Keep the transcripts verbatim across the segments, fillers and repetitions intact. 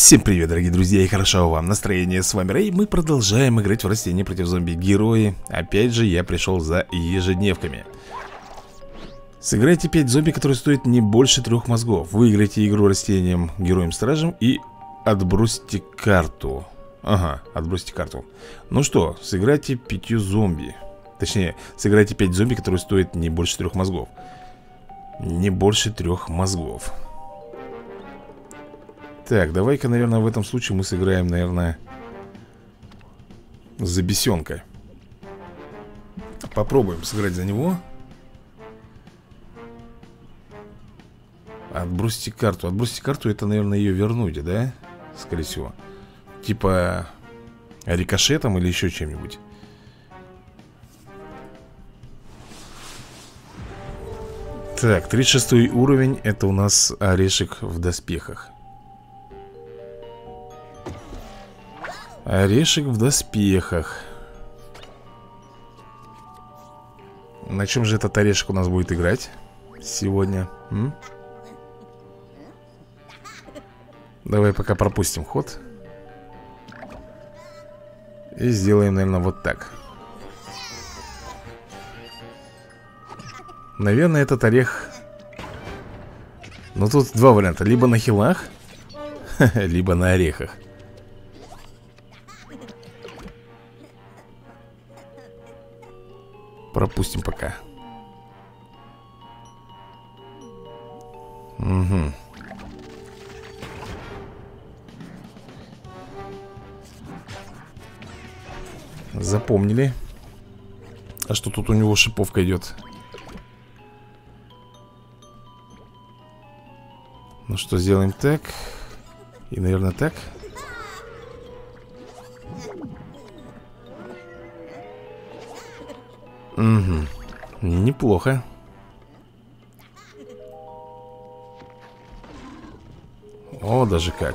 Всем привет, дорогие друзья, и хорошо вам настроение. С вами Рэй, мы продолжаем играть в растения против зомби-герои. Опять же, я пришел за ежедневками. Сыграйте пять зомби, которые стоят не больше трех мозгов. Выиграйте игру растением, героем-стражем и отбросьте карту. Ага, отбросьте карту. Ну что, сыграйте пятью зомби. Точнее, сыграйте пять зомби, которые стоят не больше трех мозгов. Не больше трех мозгов. Так, давай-ка, наверное, в этом случае мы сыграем, наверное, за бесенка. Попробуем сыграть за него. Отбросьте карту. Отбросьте карту, это, наверное, ее вернуть, да? Скорее всего. Типа рикошетом или еще чем-нибудь. Так, тридцать шестой уровень. Это у нас орешек в доспехах. Орешек в доспехах. На чем же этот орешек у нас будет играть сегодня? М? Давай пока пропустим ход. И сделаем, наверное, вот так. Наверное, этот орех... Ну, тут два варианта. Либо на хилах, либо на орехах. Пропустим пока. Угу. Запомнили. А что тут у него шиповка идет? Ну что, сделаем так. И, наверное, так. Угу. Неплохо. О, даже как.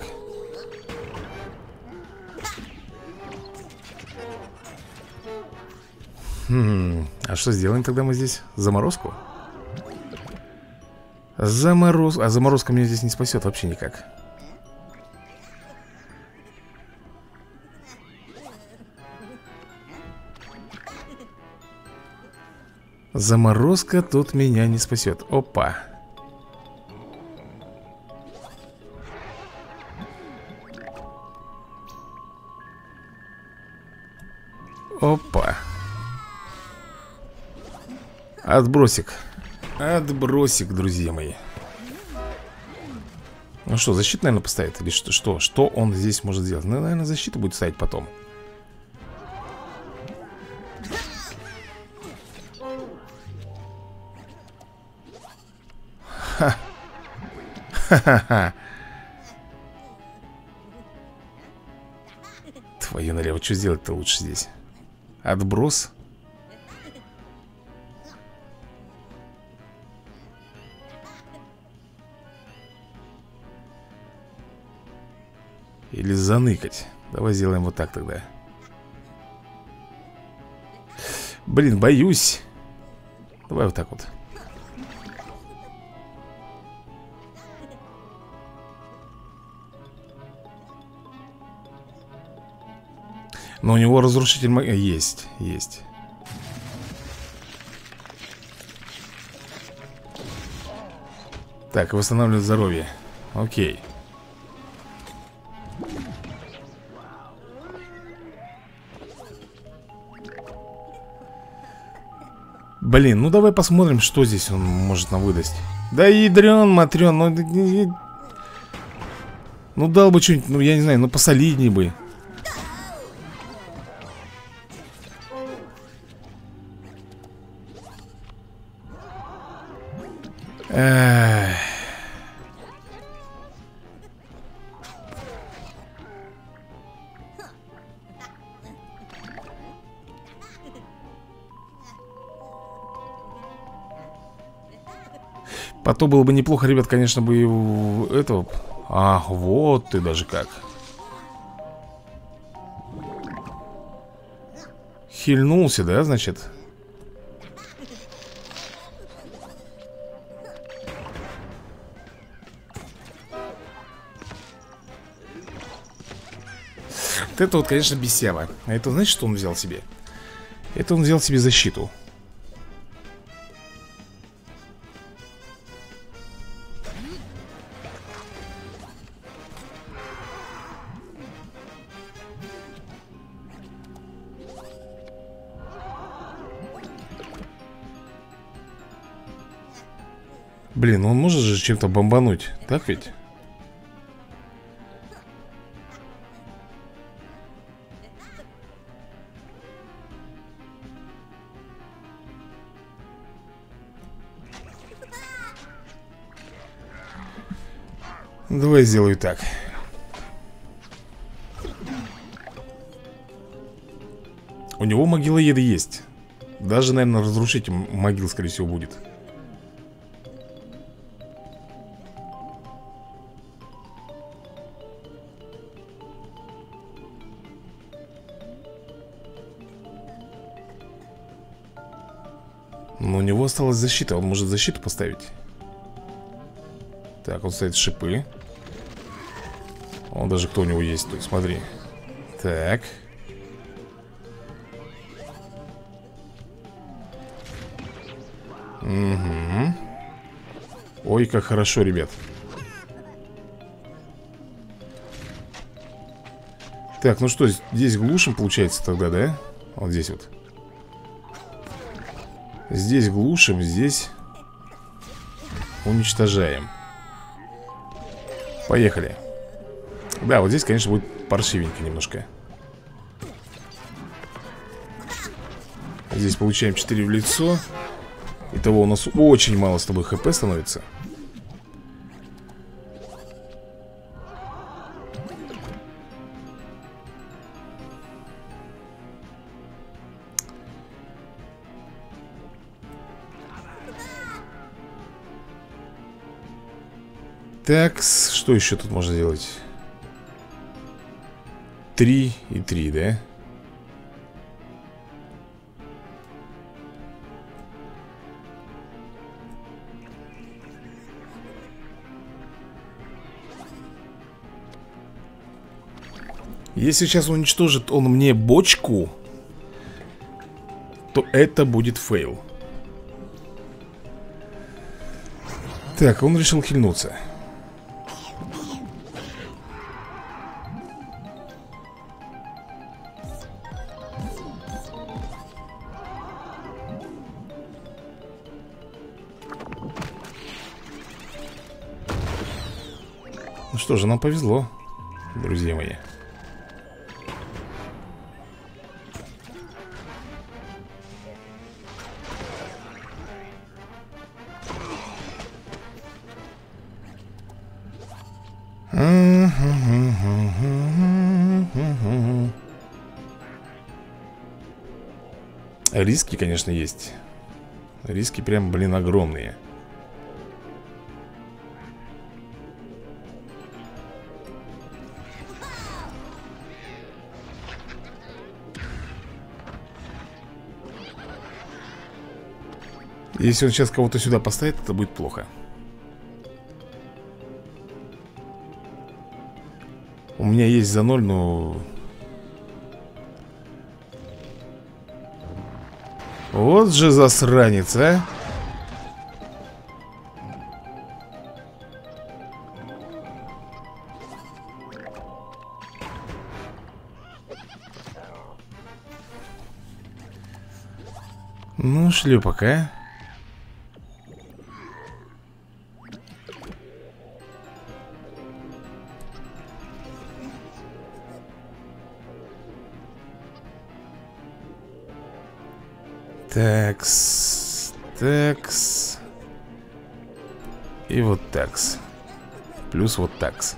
Хм. А что сделаем тогда мы здесь? Заморозку? Замороз... А заморозка меня здесь не спасет вообще никак. Заморозка тут меня не спасет. Опа. Опа. Отбросик. Отбросик, друзья мои. Ну что, защиту, наверное, поставит? Или что? Что, что он здесь может сделать? Ну, наверное, защиту будет ставить потом. Ха. Ха-ха-ха. Твою налево, что сделать-то лучше здесь? Отброс. Или заныкать. Давай сделаем вот так тогда. Блин, боюсь. Давай вот так вот. Но у него разрушитель магии есть, есть. Так, восстанавливает здоровье. Окей. Блин, ну давай посмотрим, что здесь он может нам выдать. Да ядрен, матрен, ну... Ну дал бы что-нибудь, ну я не знаю, ну посолидней бы. Эх. Потом было бы неплохо, ребят, конечно, бы его, этого... Ах, вот ты даже как. Хильнулся, да, значит? это вот, конечно, бесява. А это, знаешь, что он взял себе? Это он взял себе защиту. Блин, он может же чем-то бомбануть, так ведь? Давай сделаю так. У него могилоеды есть. Даже, наверное, разрушитель могил, скорее всего, будет. Но у него осталась защита. Он может защиту поставить. Так, он ставит шипы. Он даже кто у него есть тут, смотри. Так. Угу. Ой, как хорошо, ребят. Так, ну что, здесь глушим, получается, тогда, да? Вот здесь вот. Здесь глушим, здесь уничтожаем. Поехали. Да, вот здесь, конечно, будет паршивенько немножко. Здесь получаем четыре в лицо. Итого у нас очень мало с тобой хп становится. Так, что еще тут можно делать? Три и три, да? Если сейчас уничтожит он мне бочку, то это будет фейл. Так, он решил хильнуться. Ну что же, нам повезло, друзья мои. Риски, конечно, есть. Риски прям, блин, огромные. Если он сейчас кого-то сюда поставит, это будет плохо. У меня есть за ноль, но... Вот же засранец, а! Ну, шлепок, а! Такс, такс. И вот такс. Плюс вот такс.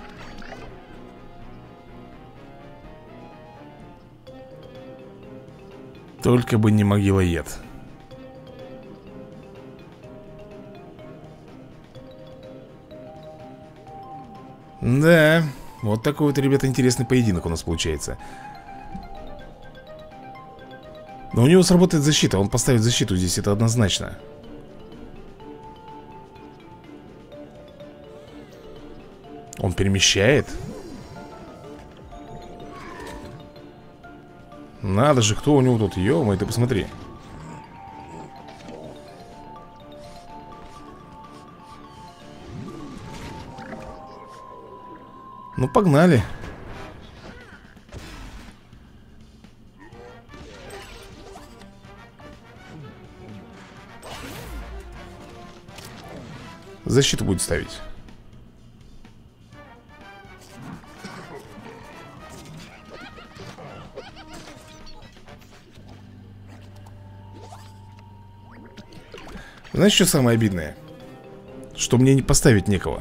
Только бы не могилоед. Да, вот такой вот, ребята, интересный поединок у нас получается. Но у него сработает защита, он поставит защиту здесь, это однозначно. Он перемещает. Надо же, кто у него тут? Ё-моё, ты посмотри. Ну, погнали. Защиту будет ставить. Знаешь, что самое обидное? Что мне не поставить некого.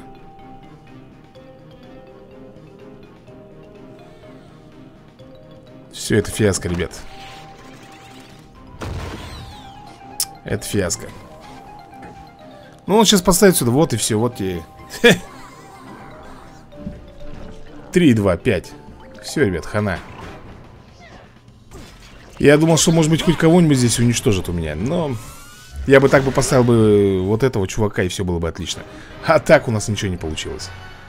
Все, это фиаско, ребят. Это фиаско. Ну, он сейчас поставит сюда, вот и все, вот и... три, два, пять. Все, ребят, хана. Я думал, что, может быть, хоть кого-нибудь здесь уничтожит у меня, но... Я бы так бы поставил бы вот этого чувака, и все было бы отлично. А так у нас ничего не получилось.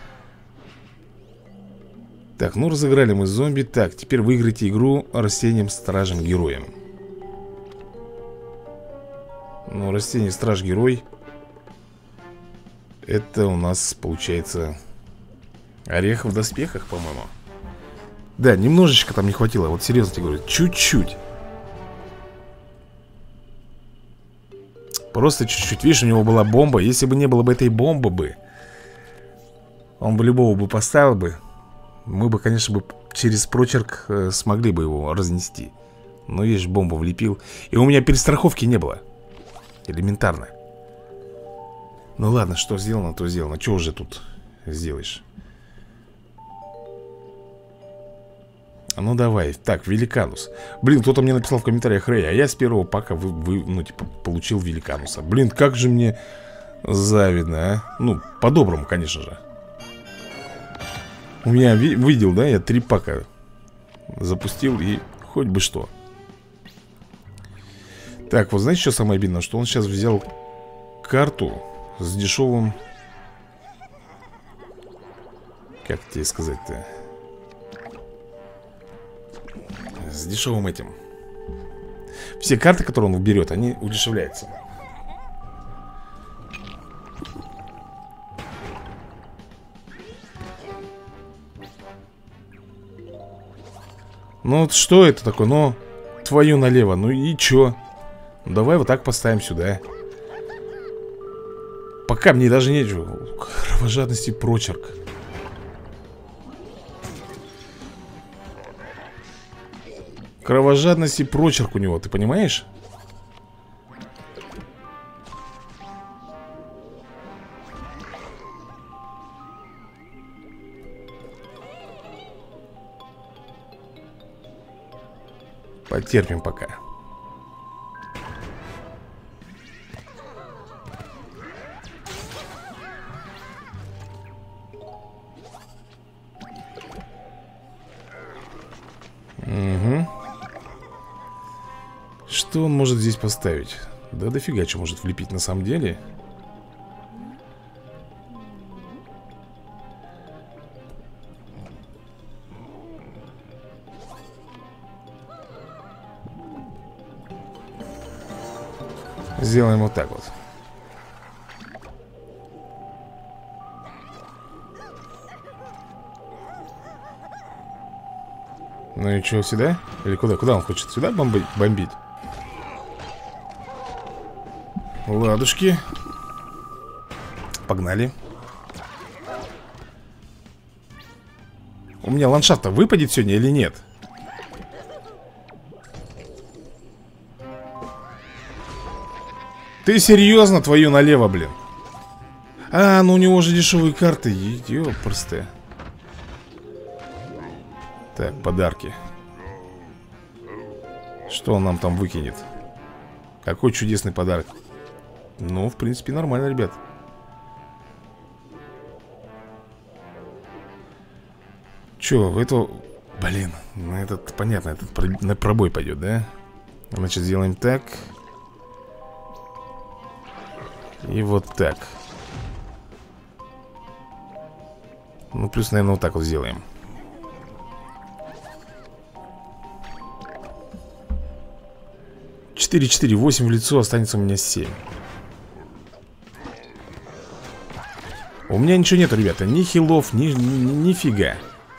Так, ну разыграли мы зомби. Так, теперь выиграйте игру растением, стражем, героем. Ну, растение, страж, герой. Это у нас получается орех в доспехах, по-моему. Да, немножечко там не хватило. Вот серьезно тебе говорю, чуть-чуть. Просто чуть-чуть, видишь, у него была бомба. Если бы не было бы этой бомбы бы, он бы любого бы поставил бы. Мы бы, конечно, бы через прочерк э, смогли бы его разнести. Но видишь, бомбу влепил. И у меня перестраховки не было. Элементарно. Ну ладно, что сделано, то сделано. Что уже тут сделаешь? Ну давай, так, Великанус. Блин, кто-то мне написал в комментариях: Рэй, а я с первого пака вы, вы, ну, типа, получил Великануса. Блин, как же мне завидно, а. Ну, по-доброму, конечно же. У меня, ви видел, да, я три пака запустил, и хоть бы что. Так, вот знаете, что самое обидное? Что он сейчас взял карту с дешевым... Как тебе сказать-то? С дешевым этим. Все карты, которые он берет, они удешевляются. Ну вот что это такое? Ну, твою налево. Ну и чё? Ну, давай вот так поставим сюда. Пока мне даже нечего. Кровожадность и прочерк. Кровожадность и прочерк у него, ты понимаешь? Потерпим пока. Угу. Что он может здесь поставить? Да дофига что может влепить на самом деле. Сделаем вот так вот. Ну и что, сюда? Или куда? Куда он хочет? Сюда бомби бомбить? Ладушки. Погнали. У меня ландшафт-то выпадет сегодня или нет? Ты серьезно, твою налево, блин? А, ну у него же дешевые карты. Ёпрстые. Так, подарки. Что он нам там выкинет? Какой чудесный подарок. Ну, в принципе, нормально, ребят. Че, это... Блин, ну этот, понятно, этот на пробой пойдет, да? Значит, сделаем так. И вот так. Ну, плюс, наверное, вот так вот сделаем. четыре, четыре, восемь в лицо, останется у меня семь. У меня ничего нету, ребята. Ни хилов, ни, ни, нифига.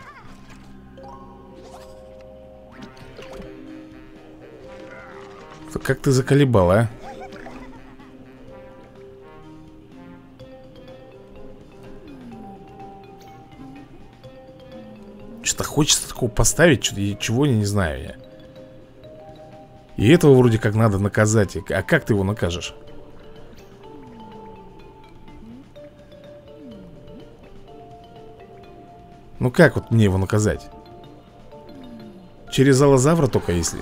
Как ты заколебал, а? Что-то хочется такого поставить, что-то чего я не знаю я. И этого вроде как надо наказать. А как ты его накажешь? Ну как вот мне его наказать? Через аллозавра только если.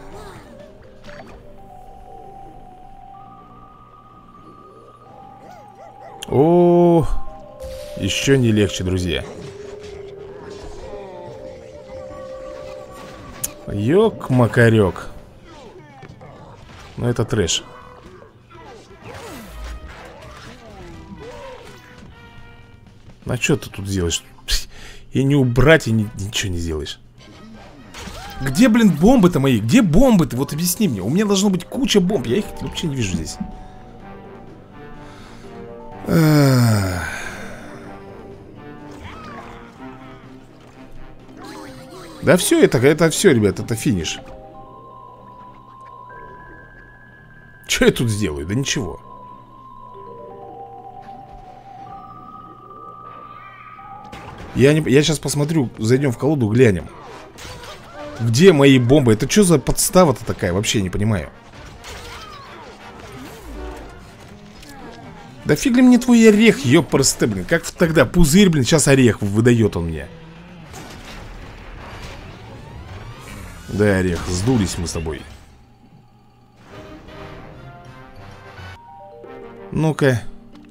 О, еще не легче, друзья. Ёк-макарёк. Ну это трэш. А что ты тут делаешь? И не убрать, и ни, ничего не сделаешь. Где, блин, бомбы-то мои? Где бомбы-то? Вот объясни мне. У меня должно быть куча бомб. Я их вообще не вижу здесь. Да все, это, это все, ребят, это финиш. Что я тут сделаю? Да ничего. Я, не, я сейчас посмотрю, зайдем в колоду, глянем. Где мои бомбы? Это что за подстава-то такая? Вообще не понимаю. Да фиг ли мне твой орех, ёпрсте, блин. Как тогда пузырь, блин, сейчас орех выдает он мне. Да, орех, сдулись мы с тобой. Ну-ка.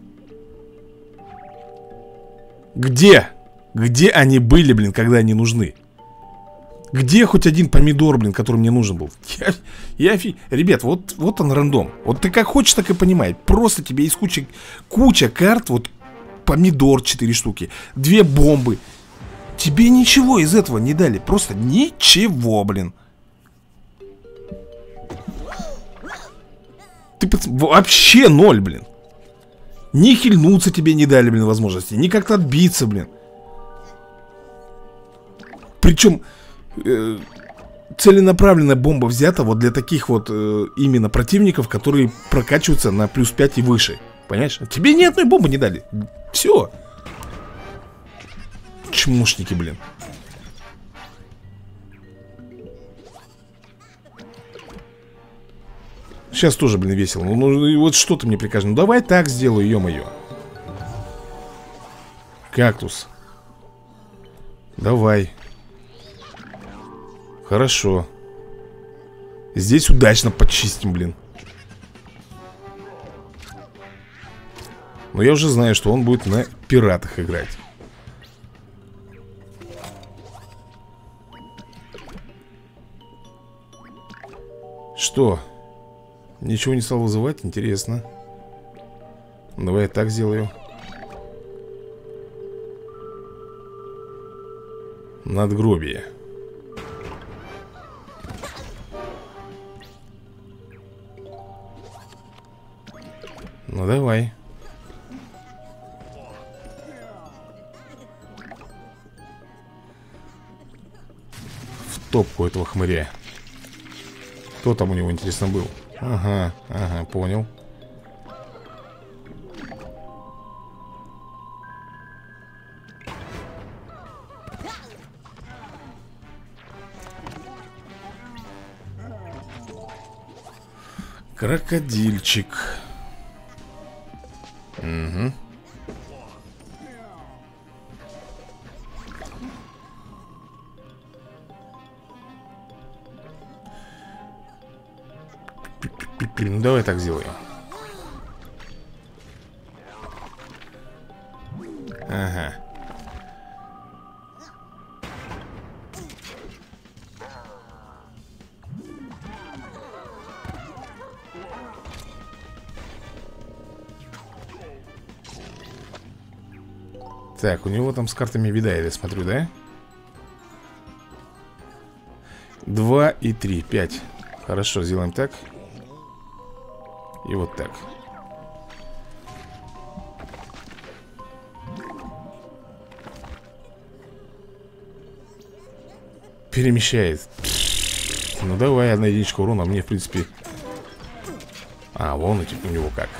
Где? Где они были, блин, когда они нужны? Где хоть один помидор, блин, который мне нужен был? Я, я фи... Ребят, вот, вот он рандом. Вот ты как хочешь, так и понимай. Просто тебе из кучи, куча карт. Вот помидор четыре штуки, две бомбы. Тебе ничего из этого не дали. Просто ничего, блин. Ты вообще ноль, блин. Ни хильнуться тебе не дали, блин, возможности. Ни как-то отбиться, блин. Причем э, целенаправленная бомба взята вот для таких вот э, именно противников, которые прокачиваются на плюс пять и выше. Понимаешь? Тебе ни одной бомбы не дали. Все. Чмошники, блин. Сейчас тоже, блин, весело. Ну, ну вот что ты мне прикажешь? Ну давай так сделаю, ё-моё. Кактус. Давай. Хорошо. Здесь удачно подчистим, блин. Но я уже знаю, что он будет на пиратах играть. Что? Ничего не стал вызывать? Интересно. Давай я так сделаю. Надгробие. Ну давай. В топку этого хмыря. Кто там у него, интересно, был? Ага, ага, понял. Крокодильчик. Угу. Ну давай так сделаем. Ага. Так, у него там с картами беда, я смотрю, да? Два и три, пять. Хорошо, сделаем так. И вот так. Перемещает. Ну давай, одна единичка урона. Мне, в принципе... А, вон у него как.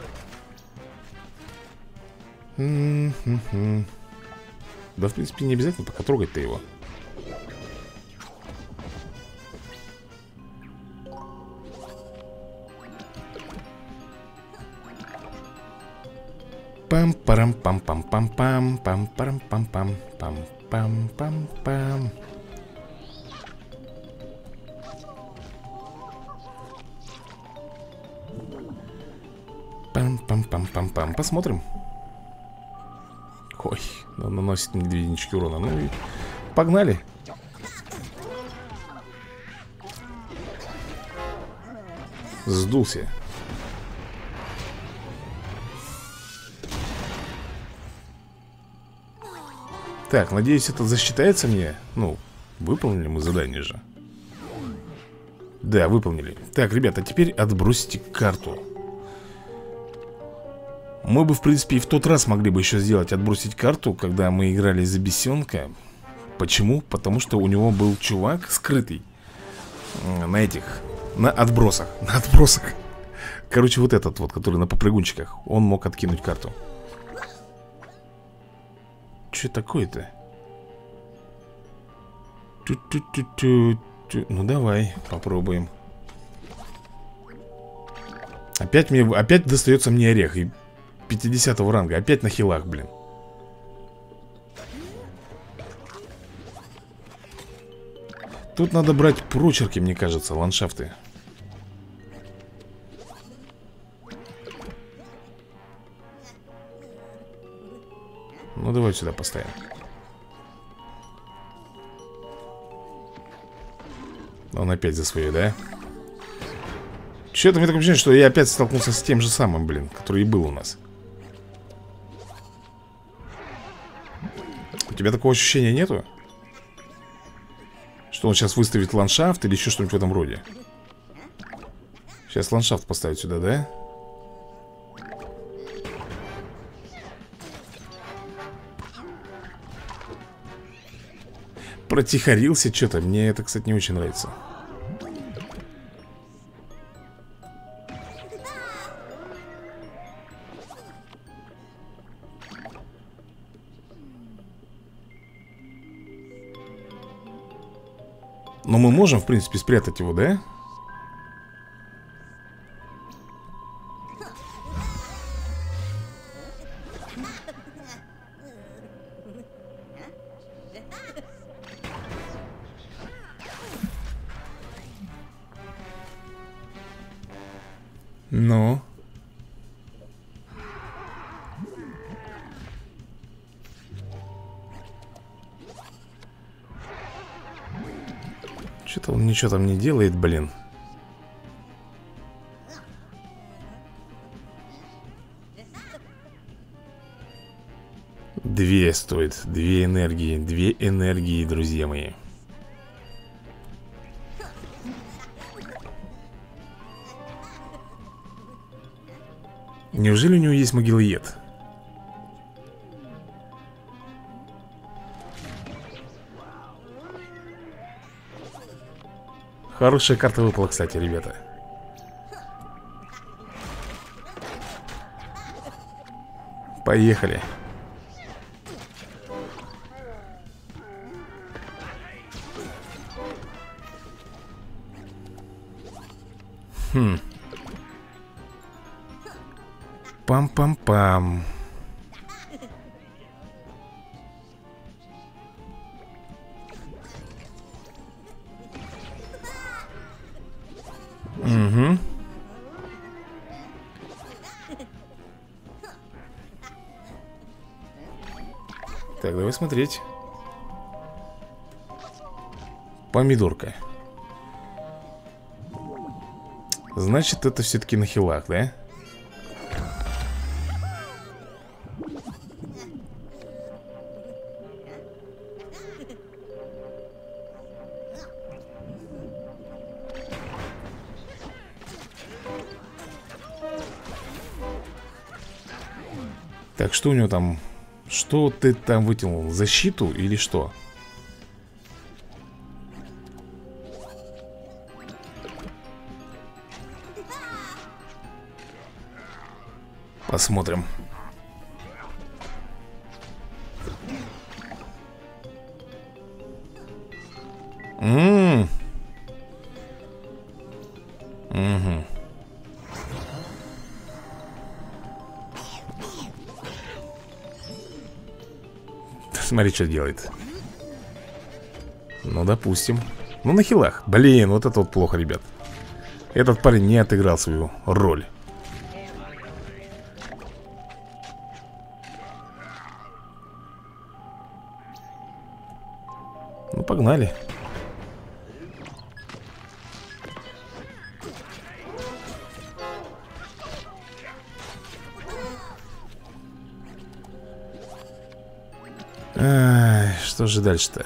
Да, в принципе, не обязательно пока трогать-то его. Пам-парам-пам-пам-пам-пам. Пам-парам-пам-пам. Пам-пам-пам-пам. Пам-пам-пам-пам-пам. Посмотрим. Ой, он наносит мне две единички урона. Ну и погнали. Сдулся. Так, надеюсь, это засчитается мне. Ну, выполнили мы задание же. Да, выполнили. Так, ребята, теперь отбросьте карту. Мы бы, в принципе, и в тот раз могли бы еще сделать отбросить карту, когда мы играли за бесенка. Почему? Потому что у него был чувак скрытый на этих, на отбросах. На отбросах. Короче, вот этот вот, который на попрыгунчиках. Он мог откинуть карту. Че такое-то? Ну давай, попробуем. Опять мне, опять достается мне орех. И пятидесятого ранга, опять на хилах, блин. Тут надо брать прочерки, мне кажется, ландшафты. Ну давай сюда поставим. Он опять за свое, да? Че-то мне такое ощущение, что я опять столкнулся с тем же самым, блин, который и был у нас. У тебя такого ощущения нету? Что он сейчас выставит ландшафт или еще что-нибудь в этом роде? Сейчас ландшафт поставить сюда, да? Протихарился что-то. Мне это, кстати, не очень нравится. Но мы можем, в принципе, спрятать его, да? Ну. Что-то он ничего там не делает, блин. Две стоит, две энергии, две энергии, друзья мои. Неужели у него есть могилоед? Хорошая карта выпала, кстати, ребята. Поехали. Хм. Пам-пам-пам. Угу. Так, давай смотреть. Помидорка. Значит, это все-таки на хилах, да? Так, что у него там? Что ты там вытянул? Защиту или что? Посмотрим. Ммм. Угу. Смотри, что делает. Ну, допустим. Ну, на хилах. Блин, вот это вот плохо, ребят. Этот парень не отыграл свою роль. Ну, погнали. Ай, что же дальше-то?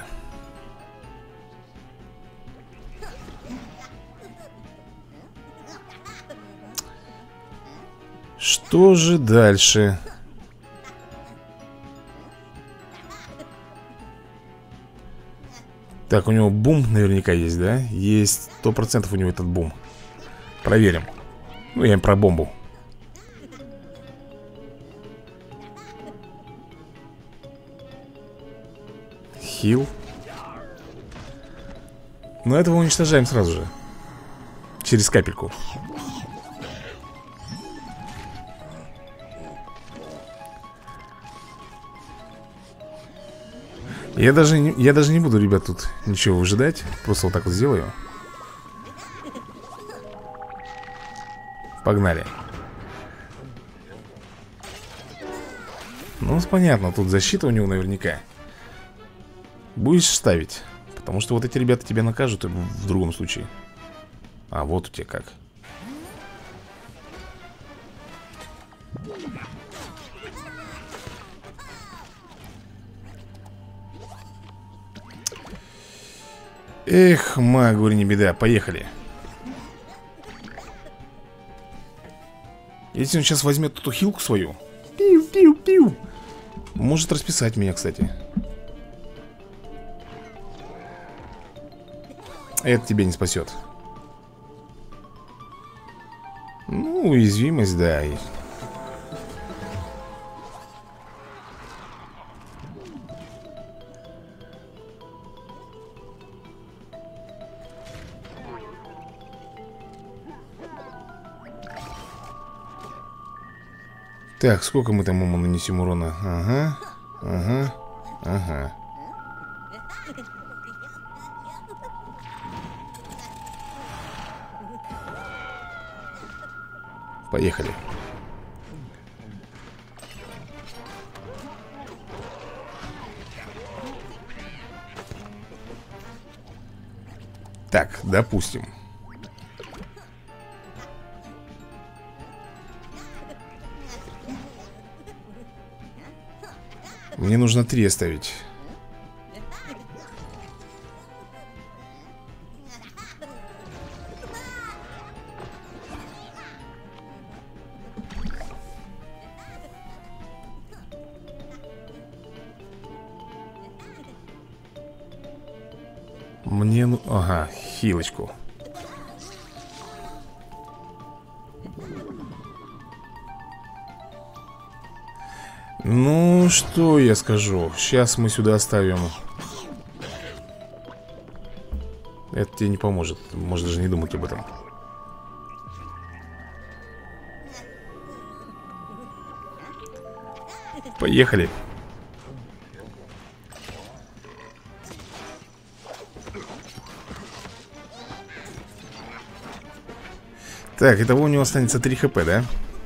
Что же дальше? Так, у него бум наверняка есть, да? Есть, сто процентов у него этот бум. Проверим. Ну, я им про бомбу. Хил. Но этого уничтожаем сразу же. Через капельку. Я даже, не, я даже не буду, ребят, тут ничего выжидать. Просто вот так вот сделаю. Погнали. Ну, понятно, тут защита у него наверняка. Будешь ставить. Потому что вот эти ребята тебя накажут в другом случае. А вот у тебя как. Эх, маг, говорю, не беда, поехали. Если он сейчас возьмет эту хилку свою, пиу-пиу-пиу, может расписать меня, кстати. Это тебя не спасет. Ну, уязвимость, да. Так, сколько мы там ему нанесем урона? Ага, ага, ага. Поехали. Так, допустим. Мне нужно три оставить. Мне, ну, ага, хилочку. Ну, что я скажу? Сейчас мы сюда оставим. Это тебе не поможет. Можешь даже не думать об этом. Поехали. Так, итого у него останется три хп, да?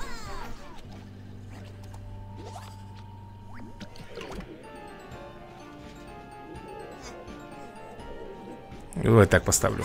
Давай так поставлю.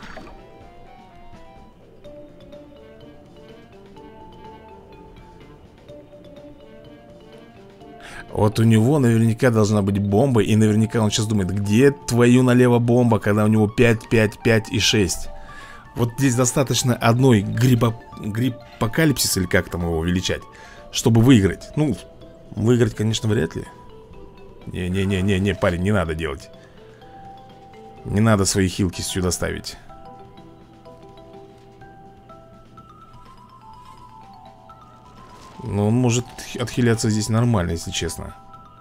Вот у него наверняка должна быть бомба. И наверняка он сейчас думает, где твою налево бомба, когда у него пять, пять, пять и шесть. Вот здесь достаточно одной гриппо... гриппокалипсис, или как там его величать, чтобы выиграть. Ну, Выиграть, конечно, вряд ли. Не-не-не-не-не, парень, не надо делать. Не надо свои хилки сюда ставить. Но он может отхиляться здесь нормально, если честно.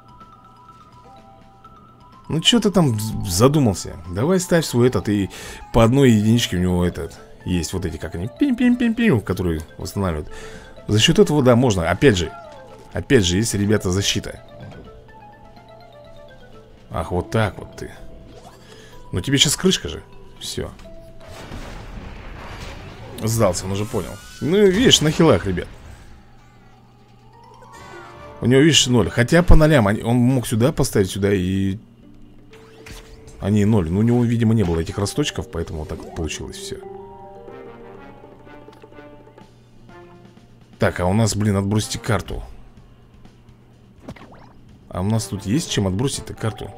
Ну что ты там задумался? Давай ставь свой этот. И по одной единичке у него этот есть вот эти, как они, пим-пим-пим-пим, которые восстанавливают. За счет этого, да, можно. Опять же, опять же, есть, ребята, защита. Ах, вот так вот ты. Ну тебе сейчас крышка же. Все. Сдался, он уже понял. Ну, видишь, на хилах, ребят. У него, видишь, ноль. Хотя по нолям он мог сюда поставить, сюда и... Они ноль. Но у него, видимо, не было этих росточков, поэтому вот так вот получилось все. Так, а у нас, блин, отбросьте карту. А у нас тут есть чем отбросить-то карту?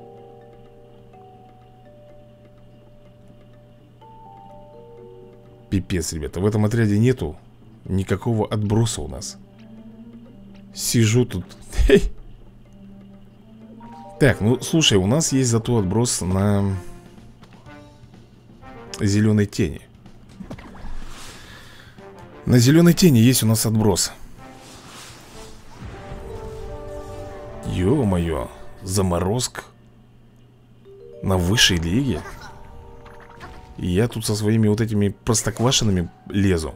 Пипец, ребята, в этом отряде нету никакого отброса у нас. Сижу тут. Так, ну слушай, у нас есть зато отброс на зеленой тени. На зеленой тени есть у нас отброс. Ё-моё, заморозка на высшей лиге. И я тут со своими вот этими простоквашинами лезу.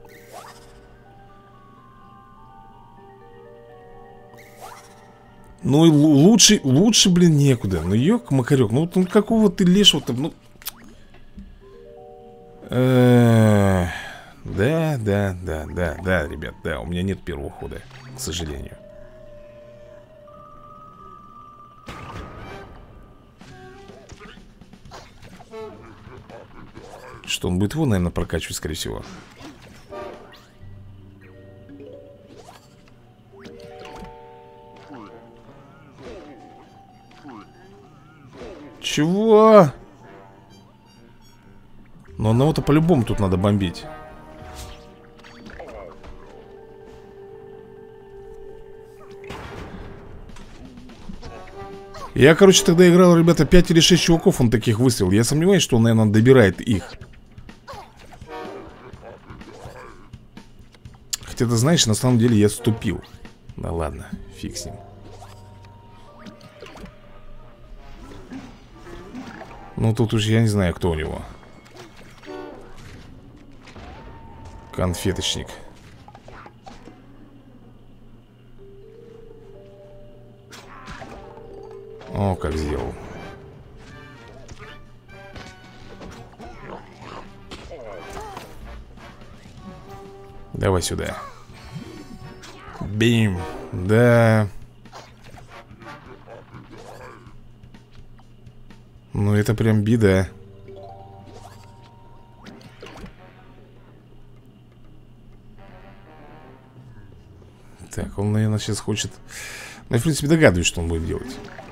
Ну и лучше, лучше, блин, некуда. Ну ёк, макарек, ну, ну какого ты лешего-то, ну... Да, да, да, да, да, ребят, да, у меня нет первого хода, к сожалению. Что, он будет его, наверное, прокачивать, скорее всего. Чего? Но одного-то по-любому тут надо бомбить. Я, короче, тогда играл, ребята, пять или шесть чуваков, он таких выстрелил. Я сомневаюсь, что он, наверное, добирает их. Хотя, ты знаешь, на самом деле я ступил. Да ладно, фиг с ним. Ну, тут уж я не знаю, кто у него. Конфеточник. О, как сделал. Давай сюда. Бим. Да. Ну, это прям беда. Так, он, наверное, сейчас хочет... Ну, я, в принципе, догадываюсь, что он будет делать.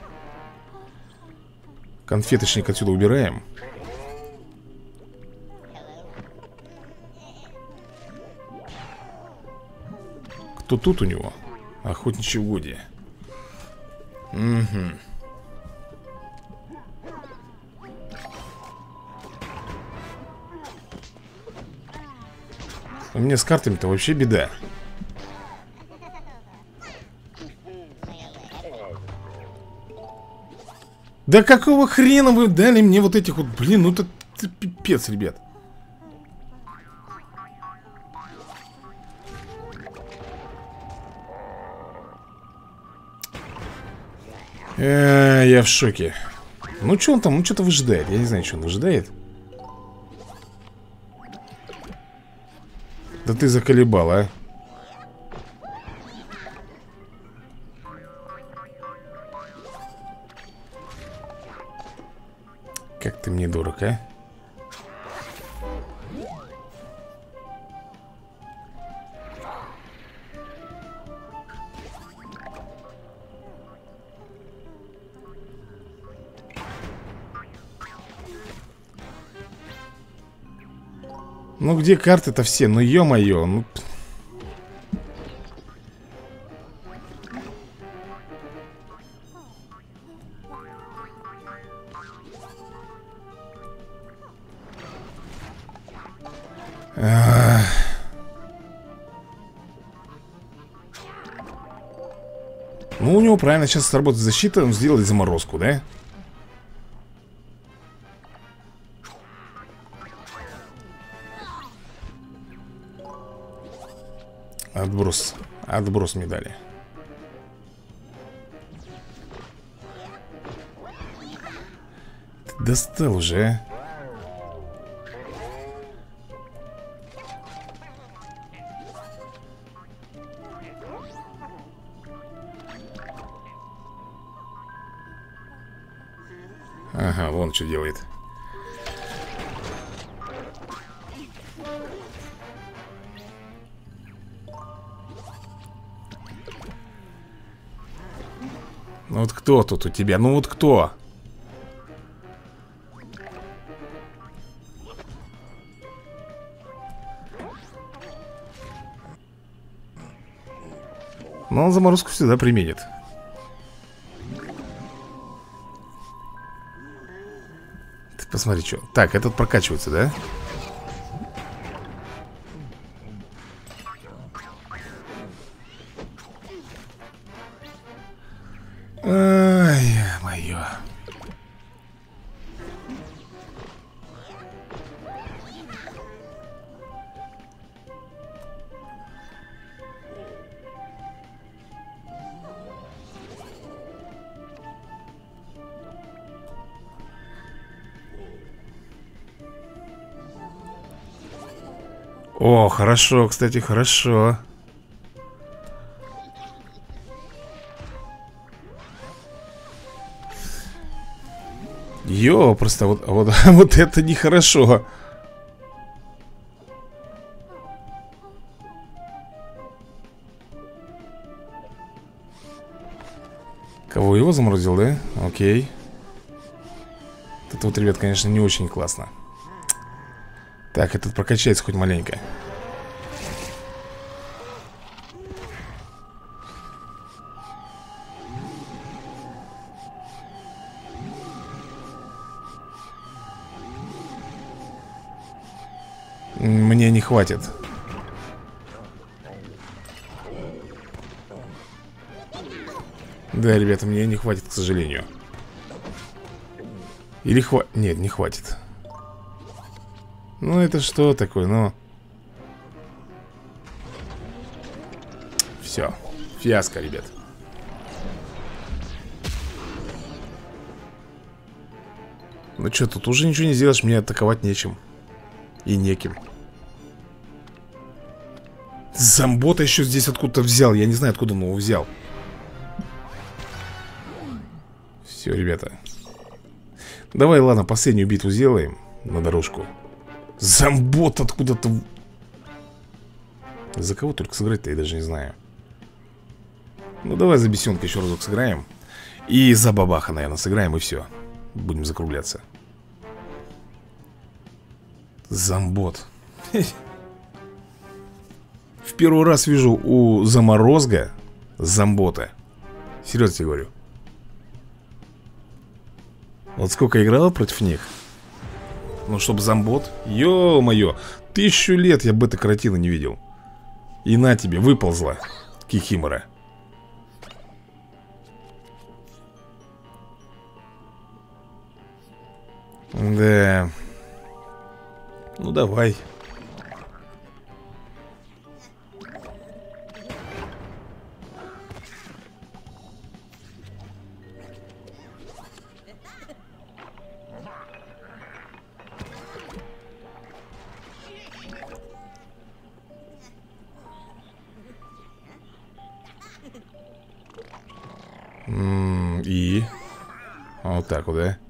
Конфеточник отсюда убираем. Кто тут у него? Охотничьи угодья. Угу. У меня с картами-то вообще беда. Да какого хрена вы дали мне вот этих вот, блин, ну это, это пипец, ребят. Э, я в шоке. Ну что он там, ну что-то выжидает. Я не знаю, что он выжидает. Да ты заколебал, а. Как ты мне дурак, а? Ну где карты-то все? Ну ё-моё, ну... А... Ну, у него правильно сейчас сработает защита. Он сделает заморозку, да? Отброс. Отброс медали. Ты достал уже, а? Ага, вон что делает. Ну вот кто тут у тебя? Ну вот кто? Но он заморозку всегда применит. Ты посмотри, что. Так, этот прокачивается, да? Ай, моё. О, хорошо, кстати, хорошо. Йо, просто вот, вот, вот это нехорошо. Кого, его заморозил, да? Окей. Это вот, ребят, конечно, не очень классно. Так, этот прокачается хоть маленько. Мне не хватит. Да, ребята, мне не хватит, к сожалению. Или хватит? Нет, не хватит. Ну, это что такое, ну? Все, фиаско, ребят. Ну что, тут уже ничего не сделаешь, мне атаковать нечем. И неким. Зомбота еще здесь откуда-то взял. Я не знаю, откуда он его взял. Все, ребята. Давай, ладно, последнюю битву сделаем на дорожку. Зомбот откуда-то. За кого только сыграть-то, я даже не знаю. Ну, давай за бесенка еще разок сыграем. И за бабаха, наверное, сыграем, и все. Будем закругляться. Зомбот. В первый раз вижу у заморозга зомбота. Серьезно тебе говорю. Вот сколько играл против них. Ну, чтоб зомбот. Ё-моё, тысячу лет я бета-каротина не видел. И на тебе, выползла Кикимора. Да. Ну, давай. М-м, и вот так вот, да?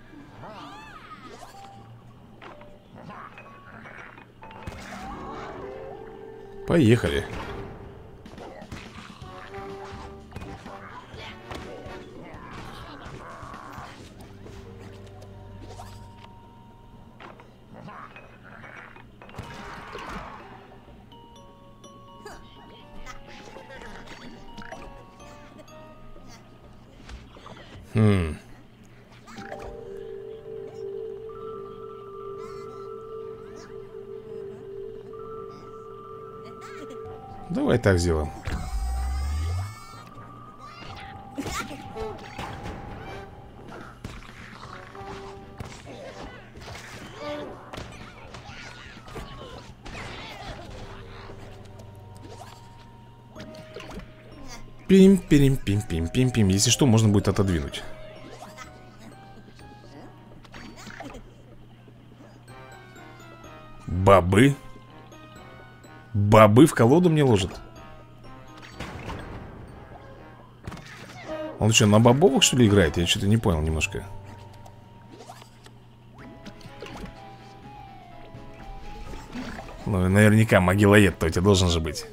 Поехали. Хм. Давай так сделаем. Пим-пим-пим-пим-пим-пим. Если что, можно будет отодвинуть. Бобы? Бобы в колоду мне ложат? Он что, на бобовых, что ли, играет? Я что-то не понял немножко. Ну, наверняка могилоед-то у тебя должен же быть.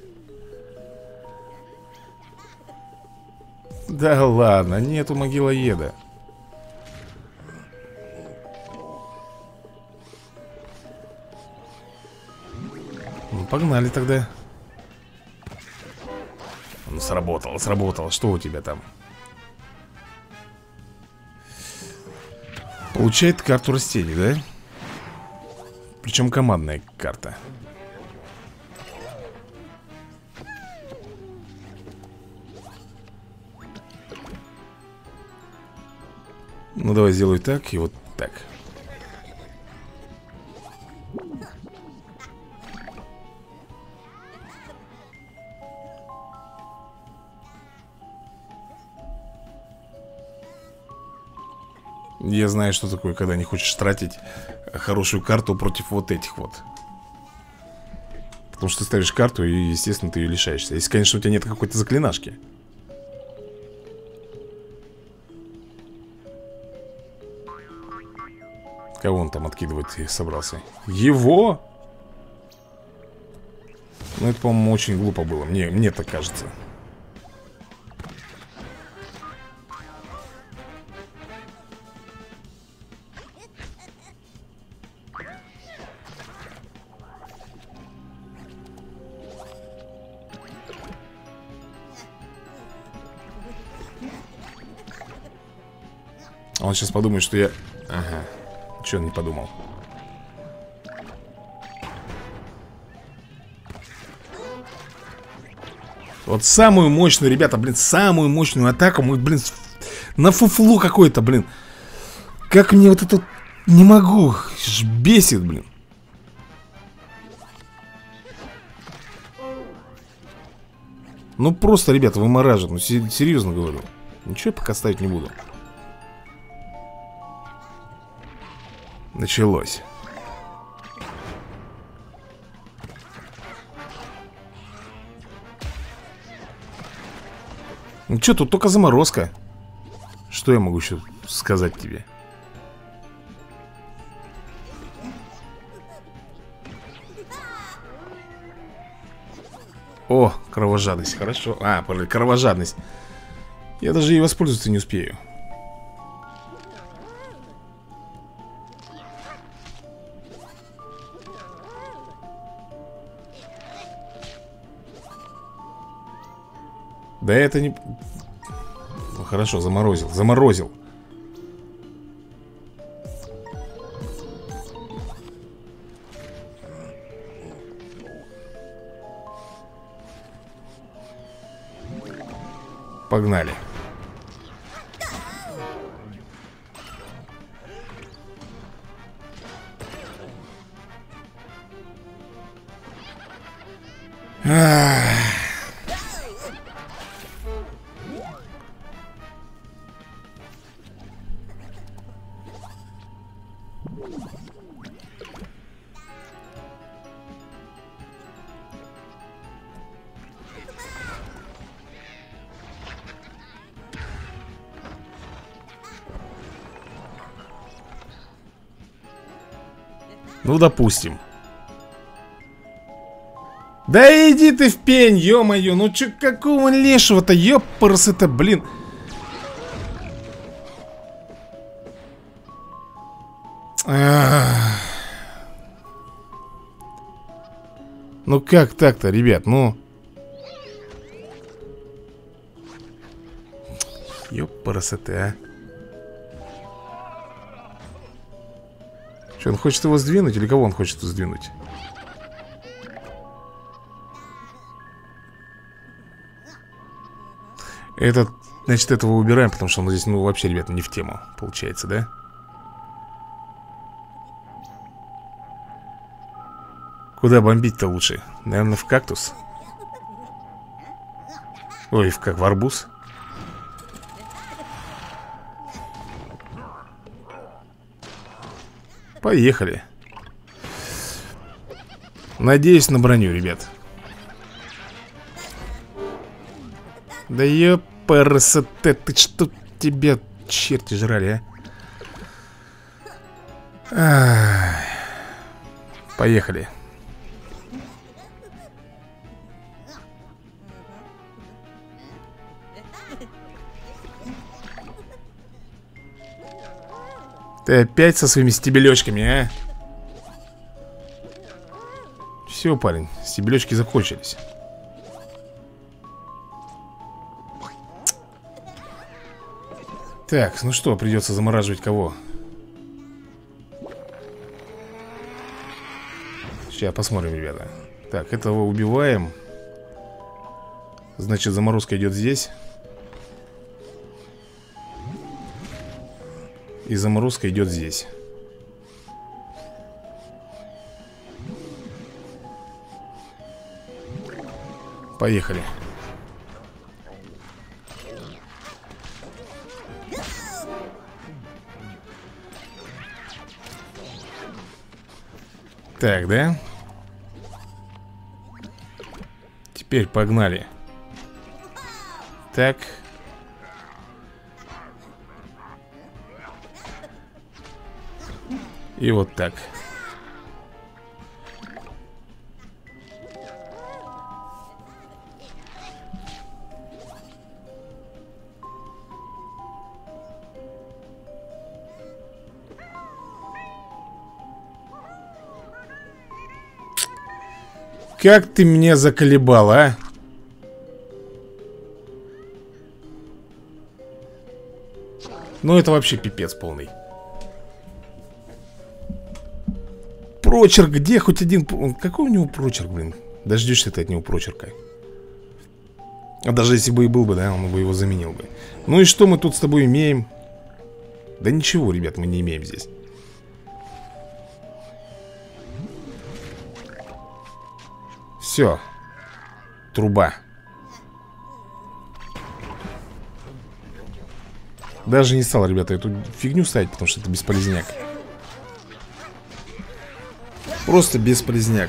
Да ладно, нету могилоеда. Ну, погнали тогда. Ну, сработало, сработало. Что у тебя там? Получает карту растений, да? Причем командная карта. Ну, давай сделаю так и вот так. Я знаю, что такое, когда не хочешь тратить хорошую карту против вот этих вот. Потому что ты ставишь карту и, естественно, ты ее лишаешься. Если, конечно, у тебя нет какой-то заклинашки. Кого он там откидывать собрался? Его? Ну, это, по-моему, очень глупо было. Мне, мне так кажется. Он сейчас подумает, что я... Ага. Че он не подумал? Вот самую мощную, ребята, блин, самую мощную атаку мы, блин, на фуфло какое-то, блин. Как мне вот это... Не могу. Бесит, блин. Ну просто, ребята, вымораживает. Ну серьезно говорю. Ничего я пока ставить не буду. Началось. Ну что, тут только заморозка. Что я могу еще сказать тебе? О, кровожадность, хорошо. А, кровожадность. Я даже ей воспользоваться не успею. Да это не... Ну хорошо, заморозил, заморозил. Погнали. Ах. Ну, допустим. Да иди ты в пень, ё-моё. Ну, чё, какого лешего-то, ёпарсы-то, блин. Ах. Ну, как так-то, ребят, ну. Ёпарсы-ты, а. Что, он хочет его сдвинуть? Или кого он хочет сдвинуть? Этот, значит, этого убираем, потому что он здесь, ну, вообще, ребята, не в тему. Получается, да? Куда бомбить-то лучше? Наверное, в кактус. Ой, в как, в арбуз. Поехали. Надеюсь на броню, ребят. Да ёпарасоте, ты что тебя черти жрали, а? Ах. Поехали. Ты опять со своими стебелечками, а? Все, парень, стебелечки закончились. Так, ну что, придется замораживать кого? Сейчас посмотрим, ребята. Так, этого убиваем. Значит, заморозка идет здесь. И заморозка идет здесь. Поехали. Так, да? Теперь погнали. Так. И вот так. Как ты меня заколебал, а? Ну это вообще пипец полный. Прочерк, где хоть один... Какой у него прочерк, блин? Дождешься ты от него прочерка. А даже если бы и был бы, да, он бы его заменил бы. Ну и что мы тут с тобой имеем? Да ничего, ребят, мы не имеем здесь. Все. Труба. Даже не стал, ребята, эту фигню ставить, потому что это бесполезняк. Просто бесполезняк.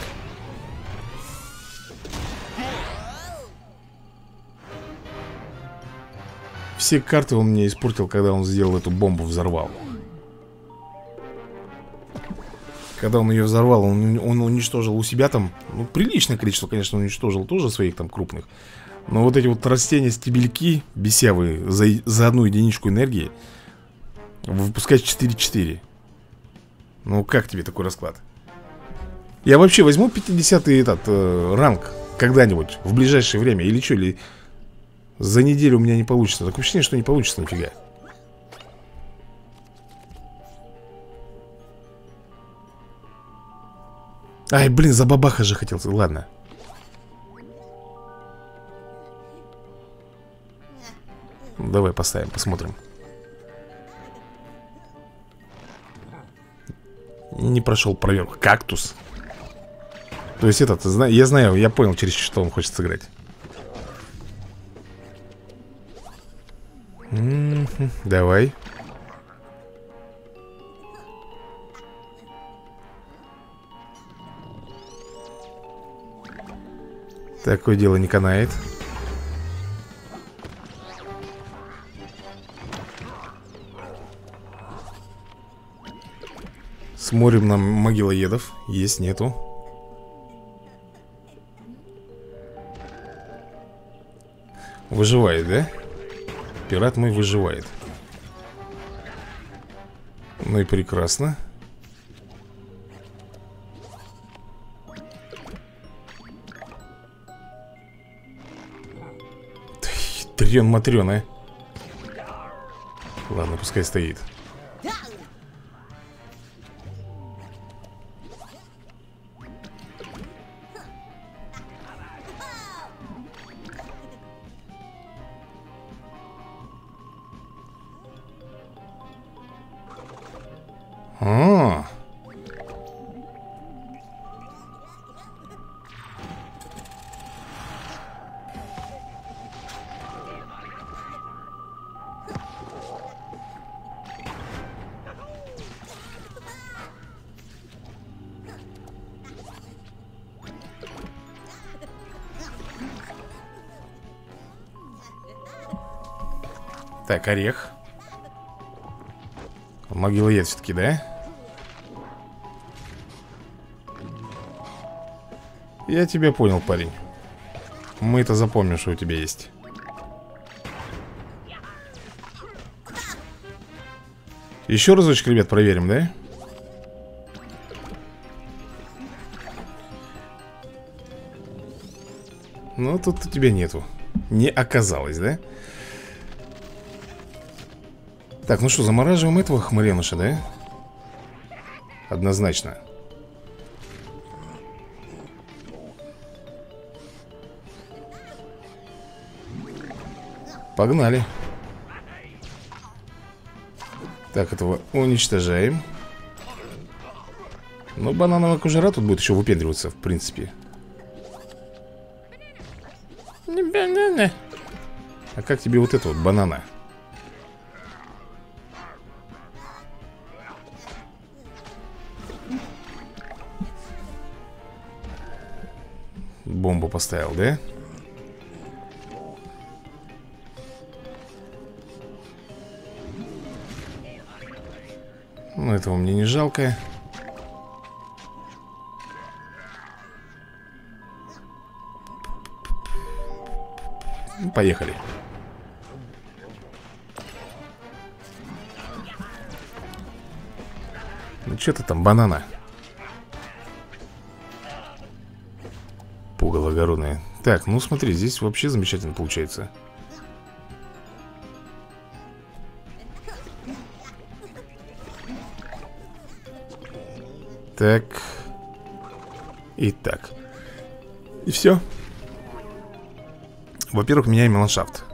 Все карты он мне испортил, когда он сделал эту бомбу, взорвал. Когда он ее взорвал, он, он уничтожил у себя там, ну, приличное количество, конечно, уничтожил тоже своих там крупных. Но вот эти вот растения, стебельки бесявые за, за одну единичку энергии выпускать четыре-четыре. Ну как тебе такой расклад? Я вообще возьму пятидесятый этот э, ранг когда-нибудь в ближайшее время. Или что, или за неделю у меня не получится. Такое ощущение, что не получится нифига. Ай, блин, за бабаха же хотел. Ладно. Давай поставим, посмотрим. Не прошел проверку. Кактус. То есть этот, я знаю, я понял, через что он хочет сыграть. М-м-м, давай. Такое дело не канает. Смотрим на могилоедов. Есть, нету. Выживает, да? Пират мой выживает. Ну и прекрасно. Трен-матрен, а. Ладно, пускай стоит. А-а-а. Так, орех. Могилоед все-таки, да? Я тебя понял, парень. Мы это запомним, что у тебя есть. Еще разочек, ребят, проверим, да? Ну, тут у тебя нету. Не оказалось, да? Так, ну что, замораживаем этого хмыреныша, да? Однозначно. Погнали. Так, этого уничтожаем. Ну, банановая кожура тут будет еще выпендриваться, в принципе. А как тебе вот это вот, банана? Бомбу поставил, да? Ну, этого мне не жалко. Поехали. Ну, что ты там, банана? Пугало огородное. Так, ну смотри, здесь вообще замечательно получается. Так. И так. И все. Во-первых, меняем ландшафт.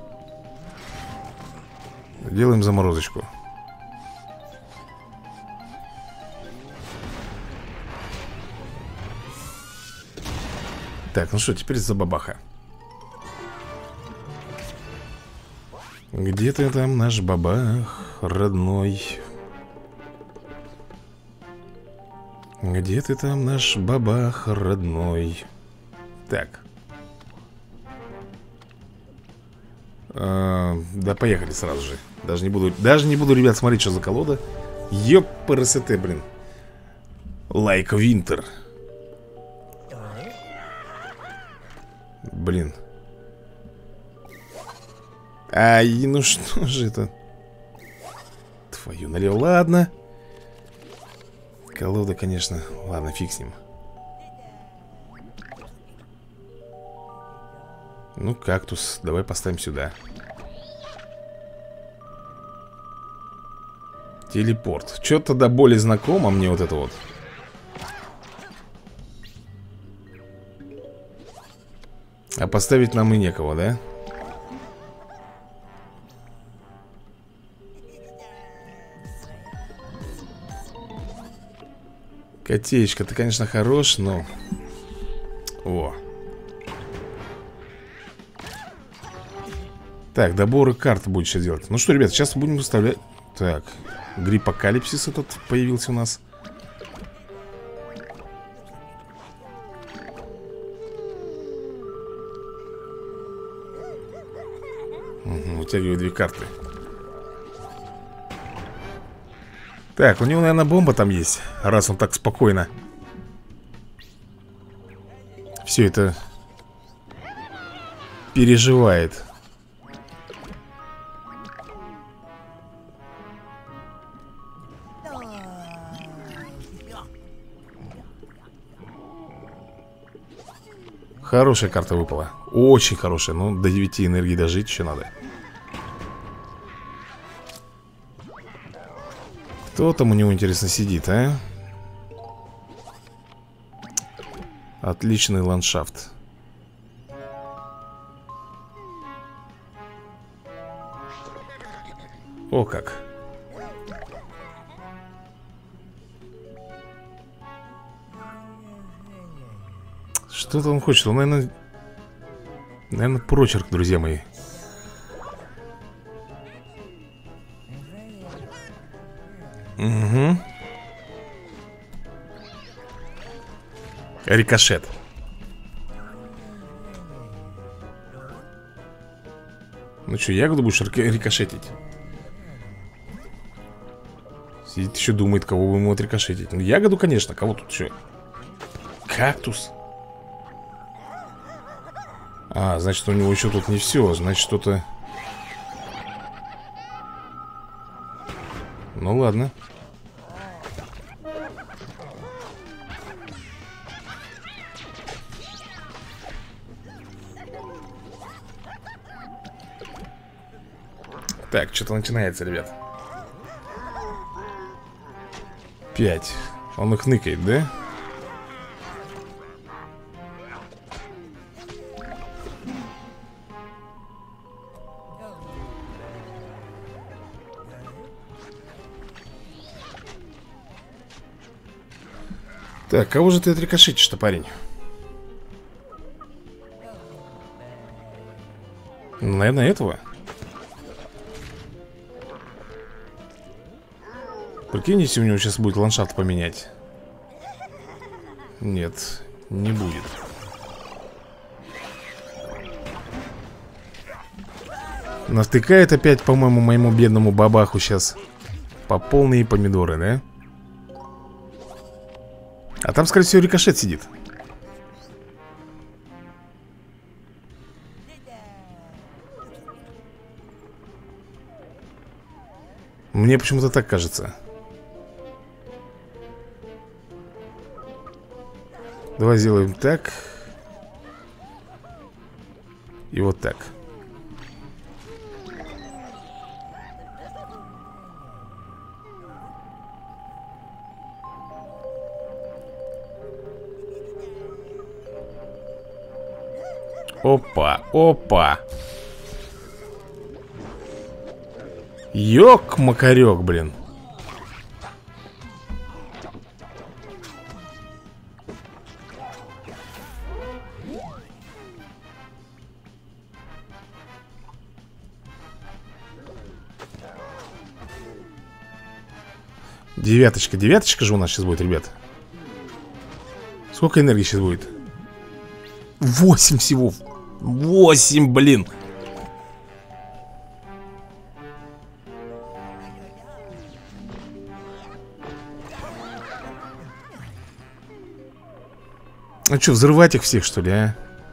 Делаем заморозочку. Так, ну что, теперь за бабаха. Где ты там, наш бабах родной? Где ты там, наш бабах родной? Так. А, да поехали сразу же. Даже не буду, даже не буду, ребят, смотреть, что за колода. Ёпрст, блин. Like Winter. Блин. Ай, ну что же это? Твою налево, ладно. Колода, конечно. Ладно, фиг с ним. Ну, кактус. Давай поставим сюда. Телепорт. Что-то да более знакомо мне вот это вот. А поставить нам и некого, да? Котеечка, ты, конечно, хорош, но... О. Так, доборы карт будет сейчас делать. Ну что, ребят, сейчас будем выставлять... Так, гриппокалипсис этот появился у нас. Угу, вытягиваю две карты. Так, у него, наверное, бомба там есть. Раз он так спокойно все это переживает. Хорошая карта выпала. Очень хорошая. Ну, до девяти энергии дожить еще надо. Кто там у него, интересно, сидит, а? Отличный ландшафт. О как. Что-то он хочет. Он, наверное... Наверное, прочерк, друзья мои. Угу. Рикошет. Ну что, ягоду будешь рикошетить? Сидит еще думает, кого бы ему отрикошетить. Ну, ягоду, конечно, кого тут еще? Кактус. А, значит, у него еще тут не все. Значит, что-то... Ну, ладно. Так, что-то начинается, ребят. Пять. Он их ныкает, да? Так, кого же ты отрикошетишь-то, парень? Наверное, этого. Прикинь, если у него сейчас будет ландшафт поменять. Нет, не будет. Навтыкает опять, по-моему, моему бедному бабаху сейчас по полные помидоры, да? А там, скорее всего, рикошет сидит. Мне почему-то так кажется. Давай сделаем так. И вот так. Опа, опа. Ёк-макарёк, блин. Девяточка, девяточка же у нас сейчас будет, ребят. Сколько энергии сейчас будет? Восемь всего. Восемь, блин. А что, взрывать их всех, что ли, а?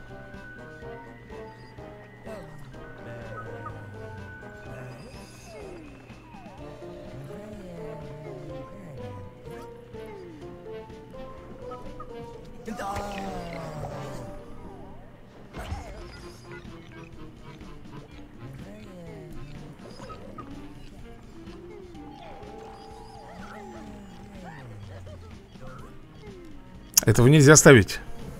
Этого нельзя ставить.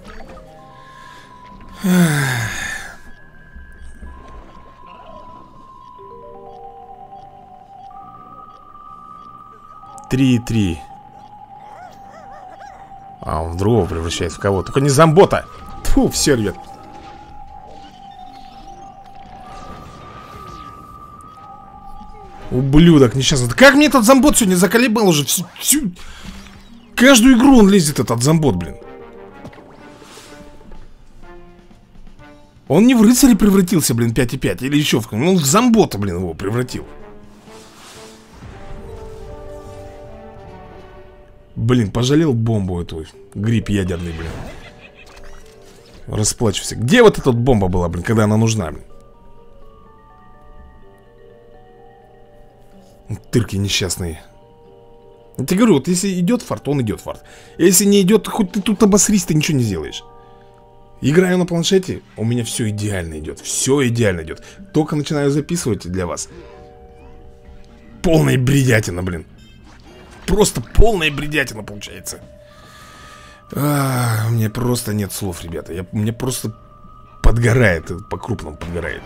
Три и три. А, он в другого превращается. В кого? Только не зомбота. Фу, все, ребят. Ублюдок несчастный. Как мне этот зомбот сегодня заколебал уже всю, всю... Каждую игру он лезет, этот зомбот, блин. Он не в рыцаря превратился, блин, пять и пять. Или еще в... Он в зомбота, блин, его превратил. Блин, пожалел бомбу эту. Гриб ядерный, блин. Расплачивайся. Где вот эта бомба была, блин, когда она нужна, блин? Тырки несчастные. Я тебе говорю, вот если идет фарт, он идет фарт. Если не идет, хоть ты тут обосрись, ты ничего не сделаешь. Играю на планшете, у меня все идеально идет. Все идеально идет. Только начинаю записывать для вас. Полная бредятина, блин. Просто полная бредятина получается. А, мне просто нет слов, ребята. Я, мне просто подгорает, по-крупному подгорает.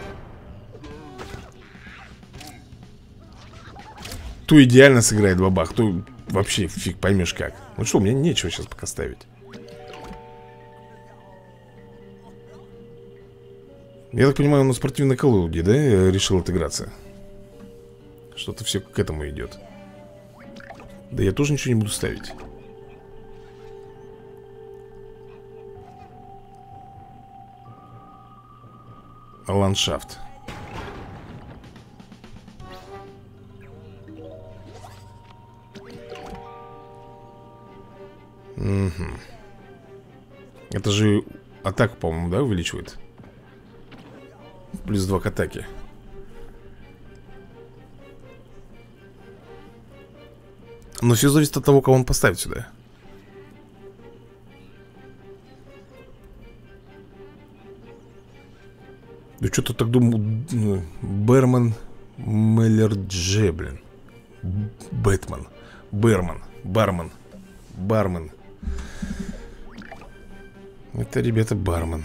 То идеально сыграет бабах, то вообще фиг поймешь как. Ну что, у меня нечего сейчас пока ставить. Я так понимаю, он на спортивной колоде, да, решил отыграться? Что-то все к этому идет. Да я тоже ничего не буду ставить. Ландшафт. Угу. Это же атаку, по-моему, да, увеличивает? Плюс два к атаке. Но все зависит от того, кого он поставит сюда. Да что-то так думаю. Берман Меллер Дже, блин. Бэтмен. Берман. Бармен. Бармен. Это, ребята, бармен.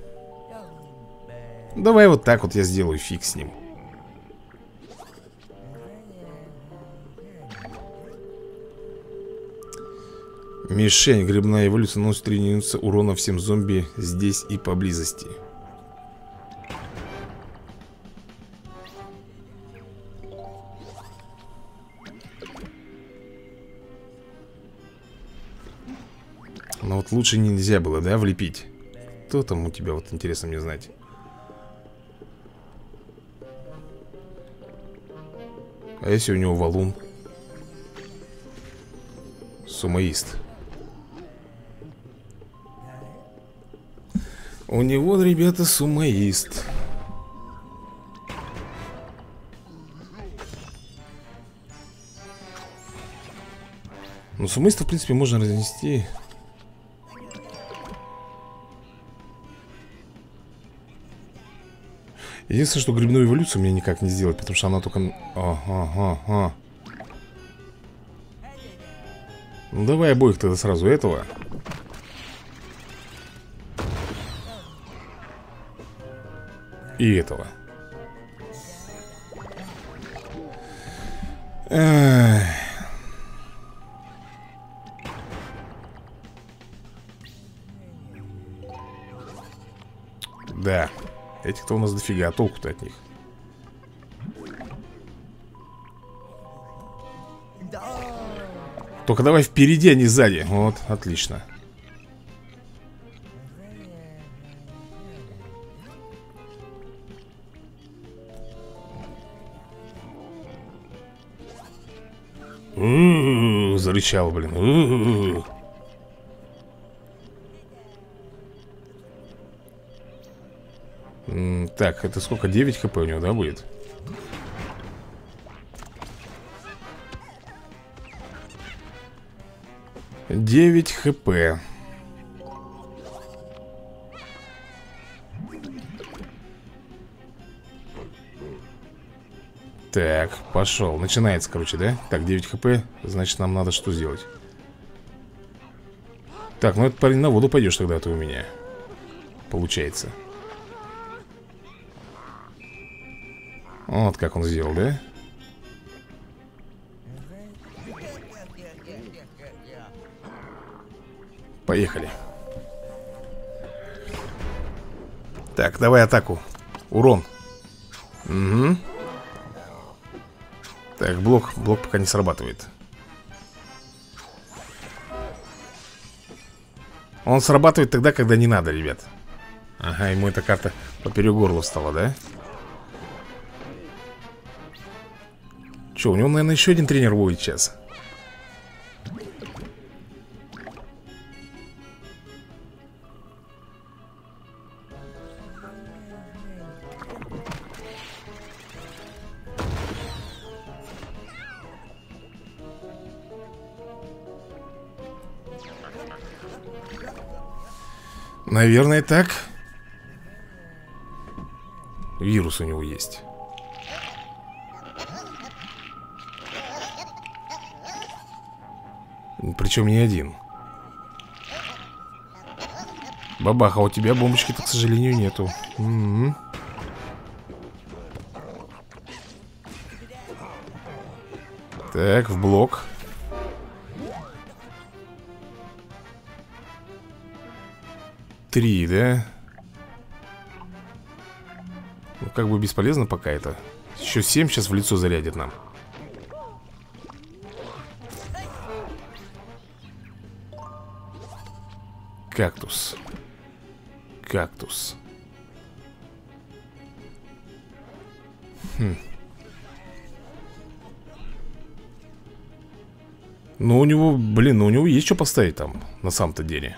Давай вот так вот я сделаю, фиг с ним. Мишень. Грибная эволюция наносит три единицы урона всем зомби здесь и поблизости. Но вот лучше нельзя было, да, влепить? Кто там у тебя, вот интересно мне знать. А если у него валун? Сумоист. У него, ребята, сумоист. Ну, сумоиста, в принципе, можно разнести. Единственное, что грибную эволюцию мне никак не сделать, потому что она только... Ага, ага, ага. Ну, давай обоих тогда сразу этого. И этого. Эх. Да. Этих-то у нас дофига, а толку-то от них. Только давай впереди, а не сзади. Вот, отлично. У-у-у, зарычал, блин. У-у-у. Так, это сколько? девять хп у него, да, будет? девять хп. Так, пошел. Начинается, короче, да? Так, девять хп. Значит, нам надо что сделать? Так, ну этот парень на воду пойдешь тогда ты у меня. Получается. Вот как он сделал, да? Поехали. Так, давай атаку. Урон. Угу. Так, блок, блок пока не срабатывает. Он срабатывает тогда, когда не надо, ребят. Ага, ему эта карта поперек горла встала, да? Че, у него, наверное, еще один тренер будет сейчас. Наверное, так. Вирус у него есть. Причем не один. Бабаха, у тебя бомбочки-то, к сожалению, нету. М-м-м. Так, в блок. Три, да? как бы бесполезно пока это. Еще семь сейчас в лицо зарядит нам. Кактус. Кактус. Хм. Ну у него, блин, ну у него есть что поставить там, на самом-то деле.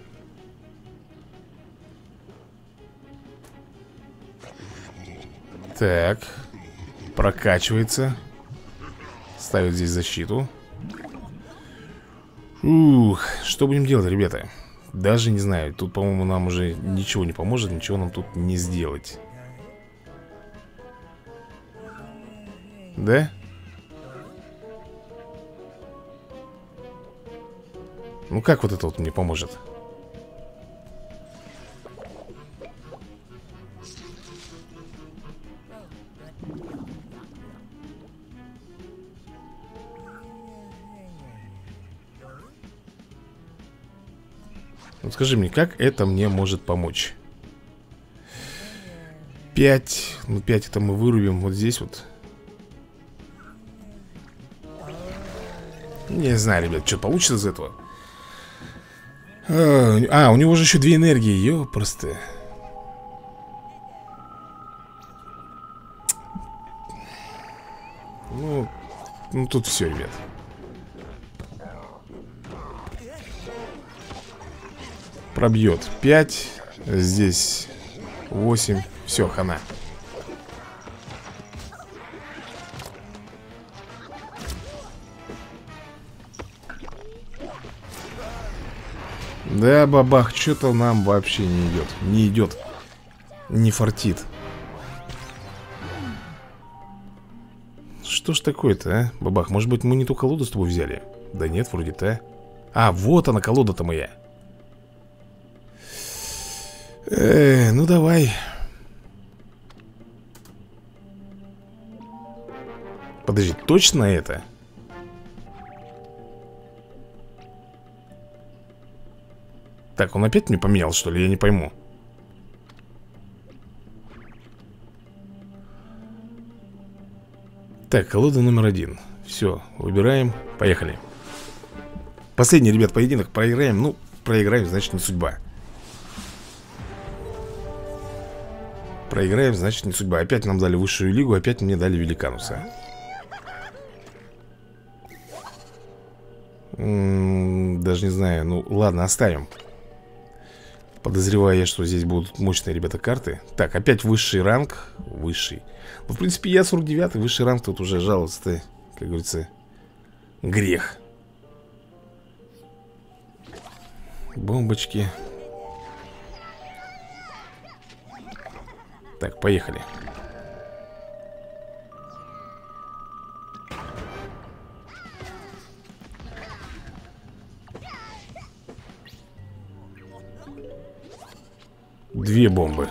Так. Прокачивается. Ставит здесь защиту. Ух, что будем делать, ребята? Даже не знаю, тут, по-моему, нам уже ничего не поможет, ничего нам тут не сделать. Да? Ну как вот это вот мне поможет? Вот скажи мне, как это мне может помочь? Пять. Ну пять это мы вырубим вот здесь вот. Не знаю, ребят, что получится из этого. А, у него же еще две энергии, ёпросты. Ну, ну тут все, ребят. Пробьет пять. Здесь восемь. Все, хана. Да, бабах, что-то нам вообще не идет. Не идет. Не фартит. Что ж такое-то, а? Бабах, может быть, мы не ту колоду с тобой взяли? Да нет, вроде-то. А, вот она, колода-то моя. Э, ну давай. Подожди, точно это? Так, он опять мне поменял, что ли? Я не пойму. Так, колода номер один. Все, выбираем, поехали. Последний, ребят, поединок. Проиграем, ну, проиграем, значит, не судьба. Проиграем, значит, не судьба. Опять нам дали высшую лигу, опять мне дали Великануса. М-м, даже не знаю, ну, ладно, оставим. Подозреваю я, что здесь будут мощные, ребята, карты. Так, опять высший ранг. Высший. Ну, в принципе, я сорок девятый. Высший ранг тут уже жаловаться-то, как говорится, грех. Бомбочки. Так, поехали. Две бомбы.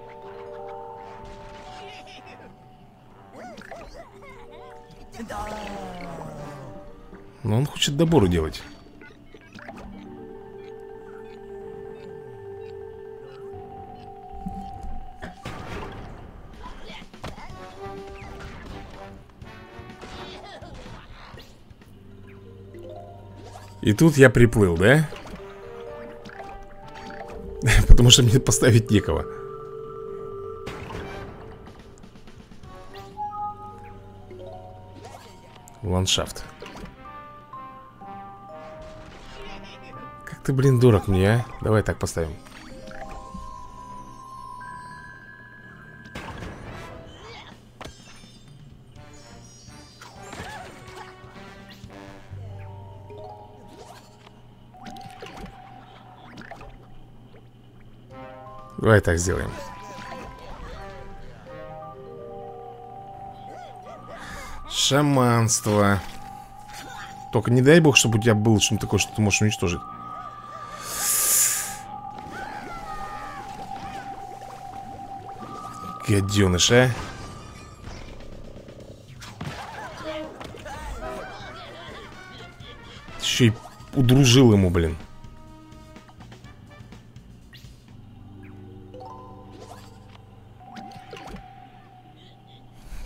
Но он хочет добору делать. И тут я приплыл, да? Потому что мне поставить некого. Ландшафт. Как ты, блин, дурак мне, а? Давай так поставим. Давай так сделаем. Шаманство. Только не дай бог, чтобы у тебя было что-то такое, что ты можешь уничтожить. Гаденыш, а? Еще и удружил ему, блин.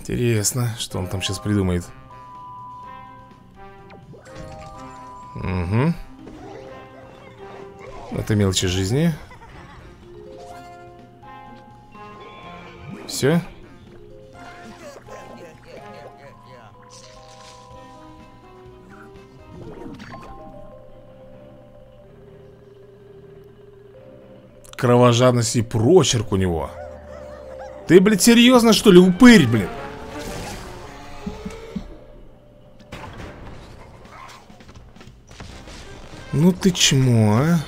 Интересно, что он там сейчас придумает. Угу. Это мелочи жизни. Все. Кровожадность и прочерк у него. Ты, блядь, серьезно, что ли, упырь, блин? Ну ты чмо, а?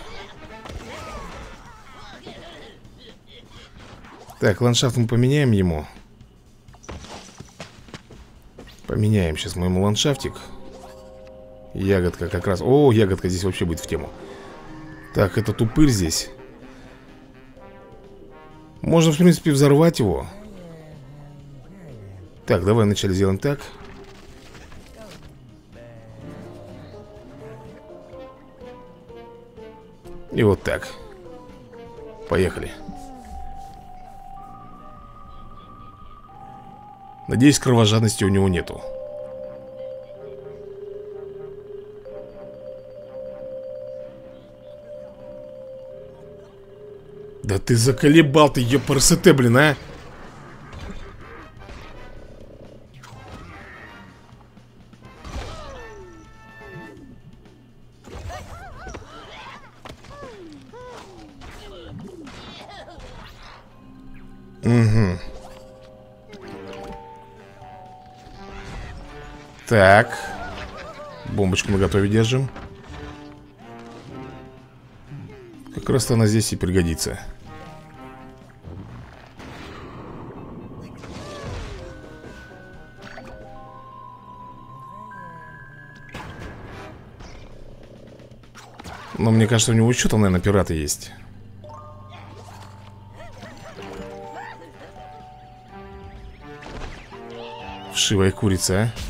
Так, ландшафт мы поменяем ему. Поменяем сейчас мы ему ландшафтик. Ягодка как раз. О, ягодка здесь вообще будет в тему. Так, этот упырь здесь. Можно, в принципе, взорвать его. Так, давай вначале сделаем так. И вот так. Поехали. Надеюсь, кровожадности у него нету. Да ты заколебал ты, ёпрст, блин, а! Угу. Так. Бомбочку наготове держим. Как раз-то она здесь и пригодится. Но мне кажется, у него еще там, наверное, пираты есть. Вшивая курица, а?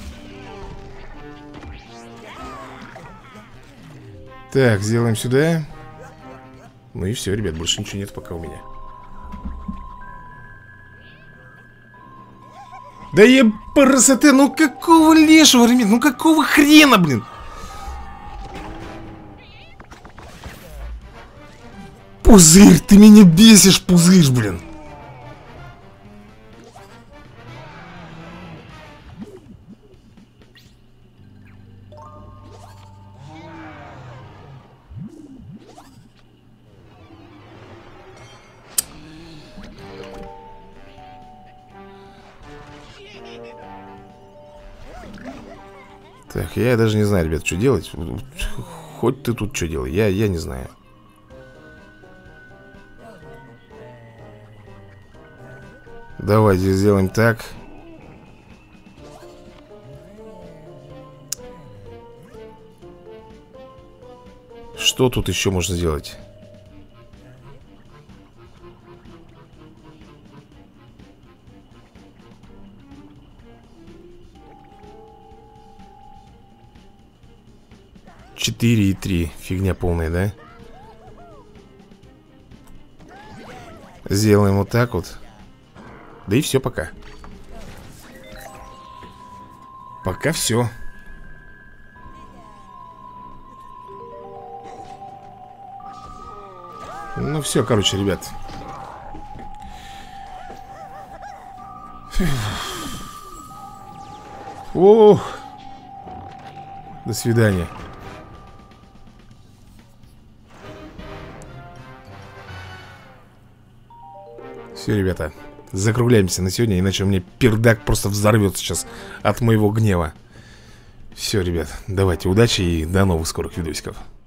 Так, сделаем сюда. Ну и все, ребят, больше ничего нет пока у меня. Да ебрст, ну какого лешего, ребят, ну какого хрена, блин? Пузырь, ты меня бесишь, пузырь, блин. Так, я даже не знаю, ребят, что делать. Хоть ты тут что делай, я, я не знаю. Давайте сделаем так. Что тут еще можно сделать? четыре и три. Фигня полная, да? Сделаем вот так вот. Да и все пока. Пока все. Ну все, короче, ребят. Ох. До свидания. Все, ребята, закругляемся на сегодня, иначе у меня пердак просто взорвется сейчас от моего гнева. Все, ребят, давайте удачи и до новых скорых видосиков.